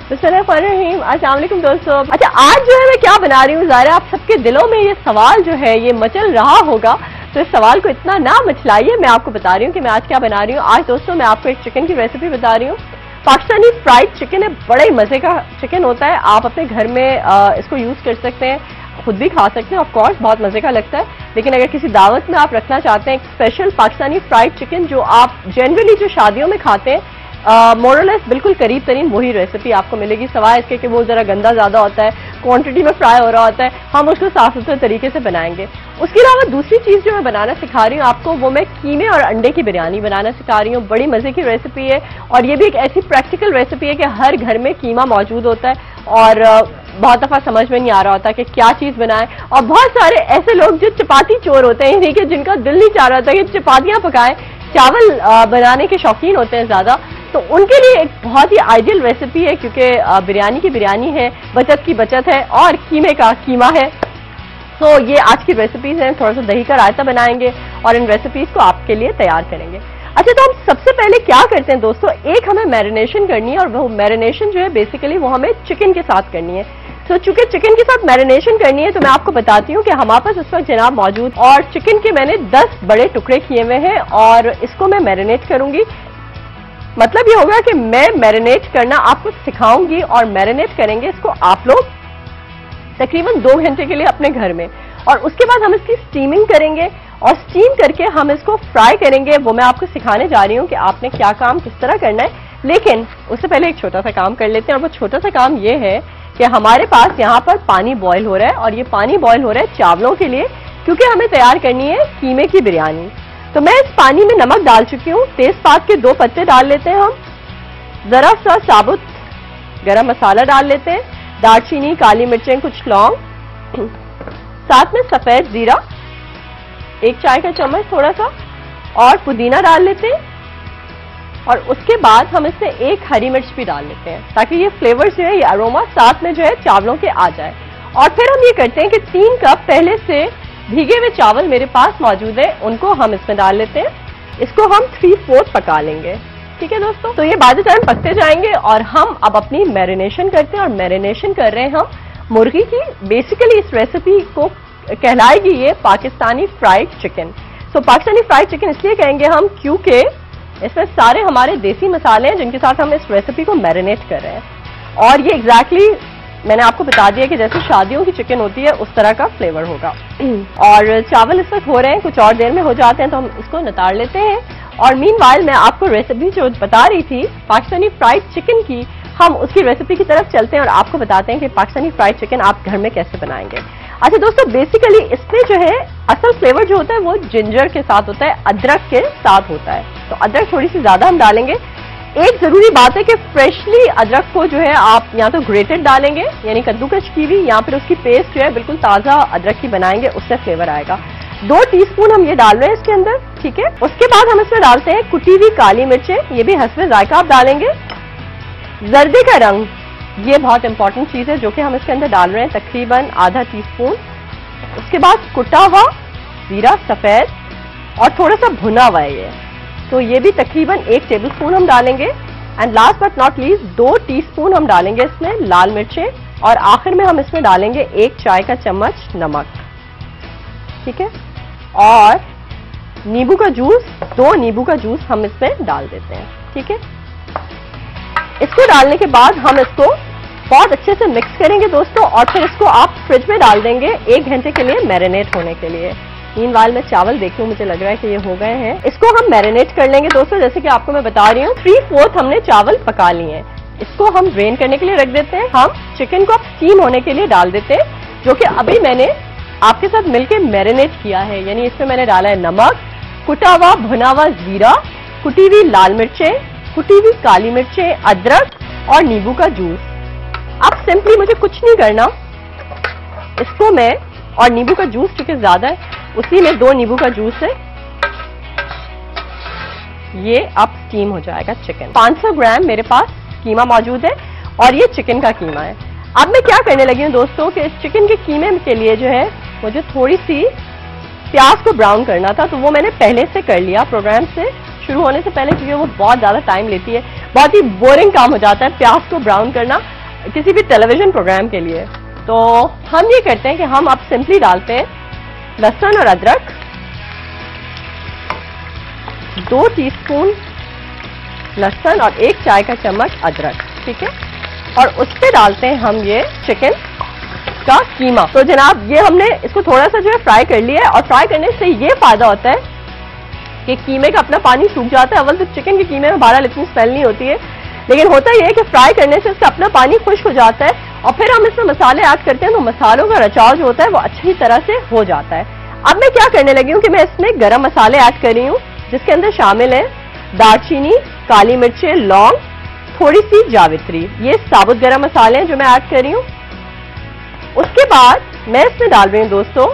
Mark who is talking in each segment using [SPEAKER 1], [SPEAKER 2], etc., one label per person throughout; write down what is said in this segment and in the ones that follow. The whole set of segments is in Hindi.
[SPEAKER 1] बिस्मिल्लाहिर्रहमानिर्रहीम। अस्सलाम वालेकुम दोस्तों। अच्छा, आज जो है मैं क्या बना रही हूँ, ज़ाहिर है आप सबके दिलों में ये सवाल जो है ये मचल रहा होगा, तो इस सवाल को इतना ना मचलाइए। मैं आपको बता रही हूँ कि मैं आज क्या बना रही हूँ। आज दोस्तों मैं आपको एक चिकन की रेसिपी बता रही हूँ। पाकिस्तानी फ्राइड चिकन है, बड़े मजे का चिकन होता है। आप अपने घर में इसको यूज कर सकते हैं, खुद भी खा सकते हैं, ऑफ कोर्स बहुत मजे का लगता है। लेकिन अगर किसी दावत में आप रखना चाहते हैं एक स्पेशल पाकिस्तानी फ्राइड चिकन जो आप जनरली जो शादियों में खाते हैं, मोरलेस बिल्कुल करीब तरीन वही रेसिपी आपको मिलेगी, सवाए इसके कि वो जरा गंदा ज्यादा होता है, क्वांटिटी में फ्राई हो रहा होता है। हम उसको साफ सुथरे तरीके से बनाएंगे। उसके अलावा दूसरी चीज जो मैं बनाना सिखा रही हूँ आपको, वो मैं कीमे और अंडे की बिरयानी बनाना सिखा रही हूँ। बड़ी मजे की रेसिपी है और ये भी एक ऐसी प्रैक्टिकल रेसिपी है कि हर घर में कीमा मौजूद होता है और बहुत दफा समझ में नहीं आ रहा होता कि क्या चीज बनाएं। और बहुत सारे ऐसे लोग जो चपाती चोर होते हैं, कि जिनका दिल नहीं चाह रहा होता कि चपातियां पकाएं, चावल बनाने के शौकीन होते हैं ज्यादा, तो उनके लिए एक बहुत ही आइडियल रेसिपी है, क्योंकि बिरयानी की बिरयानी है, बचत की बचत है और कीमे का कीमा है। तो ये आज की रेसिपीज हैं। थोड़ा सा दही का रायता बनाएंगे और इन रेसिपीज को आपके लिए तैयार करेंगे। अच्छा, तो हम सबसे पहले क्या करते हैं दोस्तों, एक हमें मैरिनेशन करनी है और वो मैरिनेशन जो है बेसिकली वो हमें चिकन के साथ करनी है। तो चूंकि चिकन के साथ मैरिनेशन करनी है तो मैं आपको बताती हूँ कि हमारे पास इस वक्त जनाब मौजूद, और चिकन के मैंने 10 बड़े टुकड़े किए हुए हैं और इसको मैं मैरिनेट करूंगी। मतलब ये होगा कि मैं मैरिनेट करना आपको सिखाऊंगी और मैरिनेट करेंगे इसको आप लोग तकरीबन 2 घंटे के लिए अपने घर में, और उसके बाद हम इसकी स्टीमिंग करेंगे और स्टीम करके हम इसको फ्राई करेंगे। वो मैं आपको सिखाने जा रही हूँ कि आपने क्या काम किस तरह करना है। लेकिन उससे पहले एक छोटा सा काम कर लेते हैं, और वो छोटा सा काम ये है कि हमारे पास यहाँ पर पानी बॉयल हो रहा है और ये पानी बॉयल हो रहा है चावलों के लिए, क्योंकि हमें तैयार करनी है कीमे की बिरयानी। तो मैं इस पानी में नमक डाल चुकी हूँ, तेजपात के 2 पत्ते डाल लेते हैं हम, जरा सा साबुत गरम मसाला डाल लेते हैं, दालचीनी, काली मिर्चें, कुछ लौंग, साथ में सफेद जीरा 1 चाय का चम्मच थोड़ा सा, और पुदीना डाल लेते हैं। और उसके बाद हम इसमें 1 हरी मिर्च भी डाल लेते हैं, ताकि ये फ्लेवर जो है, ये अरोमा साथ में जो है चावलों के आ जाए। और फिर हम ये करते हैं कि 3 कप पहले से भीगे हुए चावल मेरे पास मौजूद है, उनको हम इसमें डाल लेते हैं। इसको हम 3/4 पका लेंगे। ठीक है दोस्तों, तो ये बाद टाइम पकते जाएंगे और हम अब अपनी मैरिनेशन करते हैं। और मैरिनेशन कर रहे हैं हम मुर्गी की। बेसिकली इस रेसिपी को कहलाएगी ये पाकिस्तानी फ्राइड चिकन। तो पाकिस्तानी फ्राइड चिकन इसलिए कहेंगे हम क्योंकि इसमें सारे हमारे देसी मसाले हैं जिनके साथ हम इस रेसिपी को मैरिनेट कर रहे हैं। और ये एग्जैक्टली मैंने आपको बता दिया कि जैसे शादियों की चिकन होती है उस तरह का फ्लेवर होगा। और चावल इस वक्त हो रहे हैं, कुछ और देर में हो जाते हैं, तो हम इसको नितार लेते हैं। और मीनवाइल मैं आपको रेसिपी जो बता रही थी पाकिस्तानी फ्राइड चिकन की, हम उसकी रेसिपी की तरफ चलते हैं और आपको बताते हैं कि पाकिस्तानी फ्राइड चिकन आप घर में कैसे बनाएंगे। अच्छा दोस्तों, बेसिकली इसमें जो है असल फ्लेवर जो होता है वो जिंजर के साथ होता है, अदरक के साथ होता है। तो अदरक थोड़ी सी ज्यादा हम डालेंगे। एक जरूरी बात है कि फ्रेशली अदरक को जो है आप या तो ग्रेटेड डालेंगे, यानी कद्दूकश की भी, या फिर उसकी पेस्ट जो है बिल्कुल ताजा अदरक की बनाएंगे, उससे फ्लेवर आएगा। 2 टीस्पून हम ये डाल रहे हैं इसके अंदर। ठीक है, उसके बाद हम इसमें डालते हैं कुटी हुई काली मिर्चें, ये भी हस्बे जायका आप डालेंगे। जर्दे का रंग, ये बहुत इंपॉर्टेंट चीज है जो कि हम इसके अंदर डाल रहे हैं, तकरीबन आधा टीस्पून। उसके बाद कुटा हुआ जीरा सफेद और थोड़ा सा भुना हुआ है ये, तो ये भी तकरीबन 1 टेबलस्पून हम डालेंगे। And last but not least 2 teaspoon हम डालेंगे इसमें लाल मिर्चें, और आखिर में हम इसमें डालेंगे 1 चाय का चम्मच नमक। ठीक है, और नींबू का जूस, 2 नींबू का जूस हम इसमें डाल देते हैं। ठीक है, इसको डालने के बाद हम इसको बहुत अच्छे से मिक्स करेंगे दोस्तों, और फिर इसको आप फ्रिज में डाल देंगे 1 घंटे के लिए मैरिनेट होने के लिए। मीनवाइल मैं चावल देख लूं, मुझे लग रहा है कि ये हो गए हैं। इसको हम मैरिनेट कर लेंगे दोस्तों, जैसे कि आपको मैं बता रही हूँ। 3/4 हमने चावल पका लिए हैं, इसको हम ड्रेन करने के लिए रख देते हैं। हम चिकन को अब स्टीम होने के लिए डाल देते हैं, जो कि अभी मैंने आपके साथ मिलकर मैरिनेट किया है। यानी इसमें मैंने डाला है नमक, कुटा हुआ भुना हुआ जीरा, कुटी हुई लाल मिर्चें, कुटी हुई काली मिर्चें, अदरक और नींबू का जूस। अब सिंपली मुझे कुछ नहीं करना, इसको मैं, और नींबू का जूस चूंकि ज्यादा है उसी में 2 नींबू का जूस है, ये अब स्टीम हो जाएगा चिकन। 500 ग्राम मेरे पास कीमा मौजूद है और ये चिकन का कीमा है। अब मैं क्या करने लगी हूँ दोस्तों कि इस चिकन के कीमे के लिए जो है मुझे थोड़ी सी प्याज को ब्राउन करना था, तो वो मैंने पहले से कर लिया प्रोग्राम से शुरू होने से पहले, क्योंकि वो बहुत ज्यादा टाइम लेती है, बहुत ही बोरिंग काम हो जाता है प्याज को ब्राउन करना। किसी भी टेलीविजन प्रोग्राम के लिए। तो हम ये करते हैं कि हम अब सिंपली डालते हैं लहसुन और अदरक, 2 टीस्पून लहसुन और 1 चाय का चम्मच अदरक, ठीक है। और उस पे डालते हैं हम ये चिकन का कीमा। तो जनाब ये हमने इसको थोड़ा सा जो है फ्राई कर लिया है, और फ्राई करने से ये फायदा होता है कि कीमे का अपना पानी सूख जाता है। अव्वल तो चिकन के कीमे में बहरहाल इतनी स्मेल नहीं होती है, लेकिन होता यह है कि फ्राई करने से इसका अपना पानी खुश्क हो जाता है, और फिर हम इसमें मसाले ऐड करते हैं तो मसालों का रचाव जो होता है वो अच्छी तरह से हो जाता है। अब मैं क्या करने लगी हूँ कि मैं इसमें गरम मसाले ऐड कर रही हूँ, जिसके अंदर शामिल है दालचीनी, काली मिर्चें, लौंग, थोड़ी सी जावित्री। ये साबुत गरम मसाले हैं जो मैं ऐड कर रही हूँ। उसके बाद मैं इसमें डाल रही हूँ दोस्तों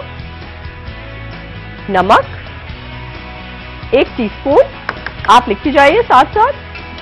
[SPEAKER 1] नमक 1 टीस्पून, आप लिखती जाइए साथ साथ,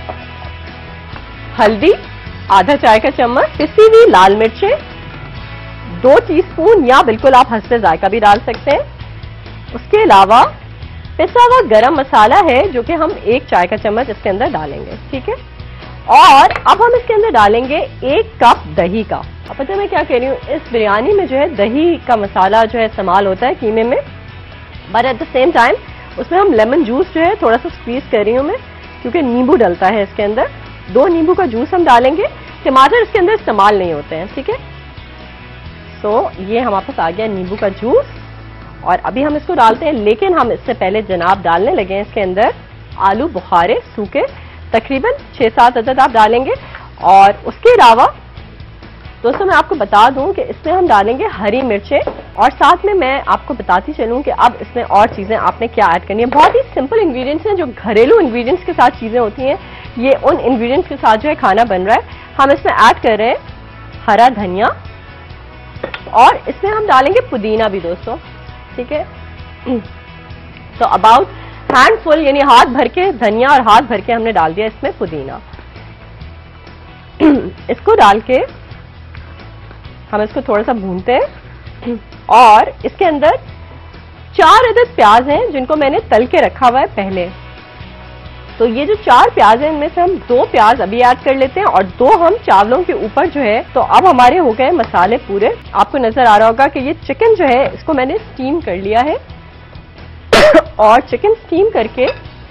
[SPEAKER 1] हल्दी आधा चाय का चम्मच, पिसी हुई लाल मिर्चें 2 टीस्पून, या बिल्कुल आप हस्बे जायका भी डाल सकते हैं। उसके अलावा पिसा हुआ गरम मसाला है जो कि हम 1 चाय का चम्मच इसके अंदर डालेंगे, ठीक है। और अब हम इसके अंदर डालेंगे 1 कप दही का। अब पता है मैं क्या कह रही हूँ, इस बिरयानी में जो है दही का मसाला जो है इस्तेमाल होता है कीमे में, but at the same time उसमें हम लेमन जूस जो है थोड़ा सा स्क्वीज कर रही हूँ मैं, क्योंकि नींबू डलता है इसके अंदर। 2 नींबू का जूस हम डालेंगे, टमाटर इसके अंदर इस्तेमाल नहीं होते हैं, ठीक है। तो ये हमारे पास आ गया नींबू का जूस, और अभी हम इसको डालते हैं। लेकिन हम इससे पहले जनाब डालने लगे हैं इसके अंदर आलू बुखारे सूखे, तकरीबन 6-7 अदद आप डालेंगे। और उसके अलावा दोस्तों मैं आपको बता दूं कि इसमें हम डालेंगे हरी मिर्चें, और साथ में मैं आपको बताती चलूं कि अब इसमें और चीजें आपने क्या ऐड करनी है। बहुत ही सिंपल इंग्रेडिएंट्स हैं, जो घरेलू इंग्रेडिएंट्स के साथ चीजें होती हैं, ये उन इंग्रेडिएंट्स के साथ जो है खाना बन रहा है। हम इसमें ऐड कर रहे हैं हरा धनिया, और इसमें हम डालेंगे पुदीना भी दोस्तों, ठीक है। तो अबाउट हैंडफुल, यानी हाथ भर के धनिया और हाथ भर के हमने डाल दिया इसमें पुदीना। इसको डाल के हम इसको थोड़ा सा भूनते हैं, और इसके अंदर 4 अदद प्याज हैं जिनको मैंने तल के रखा हुआ है पहले। तो ये जो 4 प्याज हैं, इनमें से हम 2 प्याज अभी ऐड कर लेते हैं, और 2 हम चावलों के ऊपर जो है। तो अब हमारे हो गए मसाले पूरे। आपको नजर आ रहा होगा कि ये चिकन जो है इसको मैंने स्टीम कर लिया है, और चिकन स्टीम करके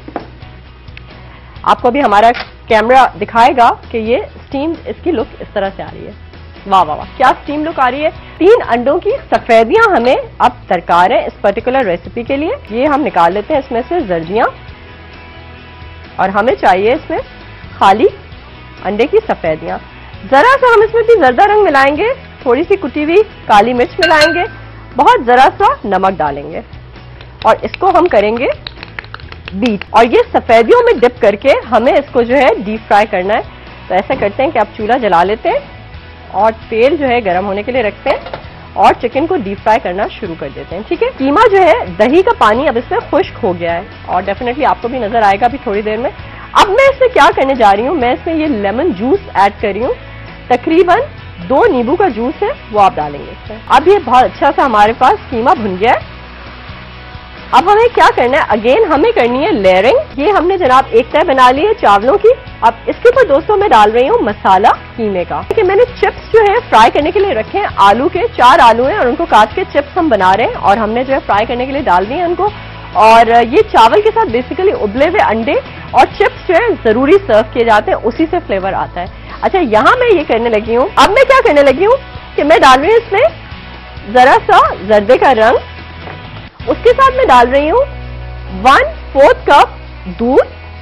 [SPEAKER 1] आपको भी हमारा कैमरा दिखाएगा कि ये स्टीम, इसकी लुक इस तरह से आ रही है। वाह वाह वाह, क्या स्टीम लुक आ रही है। 3 अंडों की सफेदियां हमें अब दरकार है इस पर्टिकुलर रेसिपी के लिए। ये हम निकाल लेते हैं इसमें से जर्दियां, और हमें चाहिए इसमें खाली अंडे की सफेदियां। जरा सा हम इसमें भी जर्दा रंग मिलाएंगे, थोड़ी सी कुटी हुई काली मिर्च मिलाएंगे, बहुत जरा सा नमक डालेंगे, और इसको हम करेंगे बीट। और ये सफेदियों में डिप करके हमें इसको जो है डीप फ्राई करना है। तो ऐसा करते हैं कि आप चूल्हा जला लेते हैं, और तेल जो है गर्म होने के लिए रखते हैं, और चिकन को डीप फ्राई करना शुरू कर देते हैं, ठीक है। कीमा जो है, दही का पानी अब इसमें खुश्क हो गया है, और डेफिनेटली आपको भी नजर आएगा अभी थोड़ी देर में। अब मैं इसमें क्या करने जा रही हूँ, मैं इसमें ये लेमन जूस ऐड कर रही हूँ, तकरीबन 2 नींबू का जूस है वो आप डालेंगे इसमें। अब ये बहुत अच्छा सा हमारे पास कीमा भुन गया है। अब हमें क्या करना है, अगेन हमें करनी है लेयरिंग। ये हमने जनाब एक तय बना ली है चावलों की। अब इसके ऊपर दोस्तों मैं डाल रही हूँ मसाला कीमे का। कि मैंने चिप्स जो है फ्राई करने के लिए रखे हैं आलू के, 4 आलू हैं, और उनको काट के चिप्स हम बना रहे हैं, और हमने जो है फ्राई करने के लिए डाल दिए उनको। और ये चावल के साथ बेसिकली उबले हुए अंडे और चिप्स जो है जरूरी सर्व किए जाते हैं, उसी से फ्लेवर आता है। अच्छा, यहाँ मैं ये करने लगी हूँ, अब मैं क्या करने लगी हूँ कि मैं डाल रही हूँ इसमें जरा सा जर्दे का रंग, उसके साथ मैं डाल रही हूँ 1/4 कप दूध,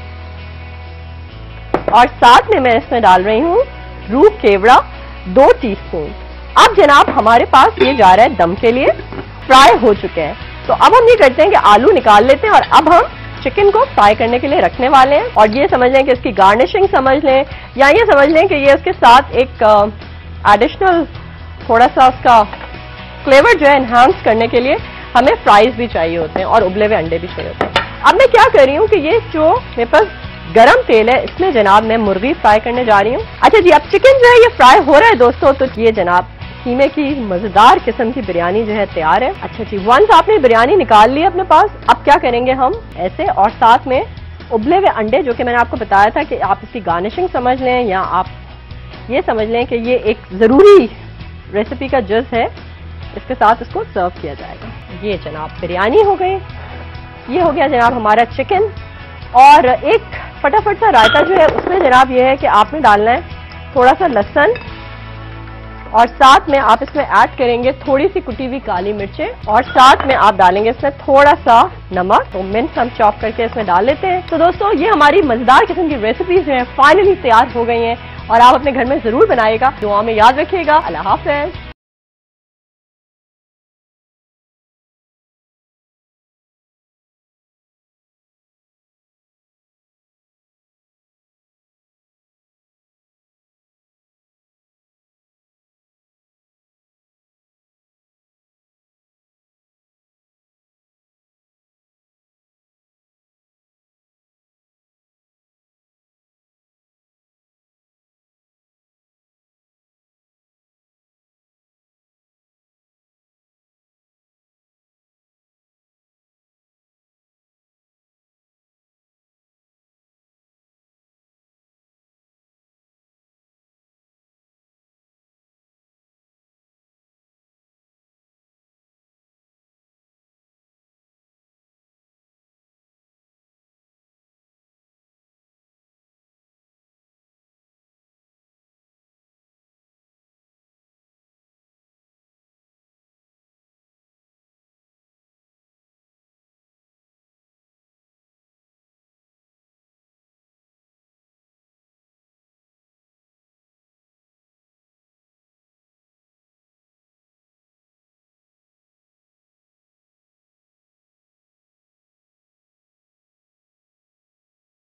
[SPEAKER 1] और साथ में मैं इसमें डाल रही हूँ रूह केवड़ा 2 टीस्पून। अब जनाब हमारे पास ये जा रहा है दम के लिए, फ्राई हो चुके हैं। तो अब हम ये करते हैं कि आलू निकाल लेते हैं, और अब हम चिकन को फ्राई करने के लिए रखने वाले हैं। और ये समझ लें कि इसकी गार्निशिंग समझ लें, या ये समझ लें कि ये इसके साथ एक एडिशनल थोड़ा सा उसका फ्लेवर जो है एनहांस करने के लिए हमें फ्राइज भी चाहिए होते हैं, और उबले हुए अंडे भी चाहिए होते हैं। अब मैं क्या कर रही हूँ कि ये जो मेरे पास गरम तेल है, इसमें जनाब मैं मुर्गी फ्राई करने जा रही हूँ। अच्छा जी, अब चिकन जो है ये फ्राई हो रहा है दोस्तों। तो ये जनाब कीमे की मजेदार किस्म की बिरयानी जो है तैयार है। अच्छा जी, वंस आपने बिरयानी निकाल ली अपने पास, अब क्या करेंगे हम ऐसे, और साथ में उबले हुए अंडे जो कि मैंने आपको बताया था कि आप इसकी गार्निशिंग समझ लें, या आप ये समझ लें कि ये एक जरूरी रेसिपी का जुज है। इसके साथ इसको सर्व किया जाएगा। ये जनाब बिरयानी हो गई, ये हो गया जनाब हमारा चिकन। और एक फटाफट सा रायता जो है उसमें जनाब ये है कि आपने डालना है थोड़ा सा लहसुन, और साथ में आप इसमें ऐड करेंगे थोड़ी सी कुटी हुई काली मिर्चें, और साथ में आप डालेंगे इसमें थोड़ा सा नमक। तो मिंट हम चॉप करके इसमें डाल लेते हैं। तो दोस्तों ये हमारी मजेदार किस्म की रेसिपीज जो है फाइनली तैयार हो गई हैं, और आप अपने घर में जरूर बनाइएगा। दुआ में याद रखिएगा। अल्लाह हाफ़िज़।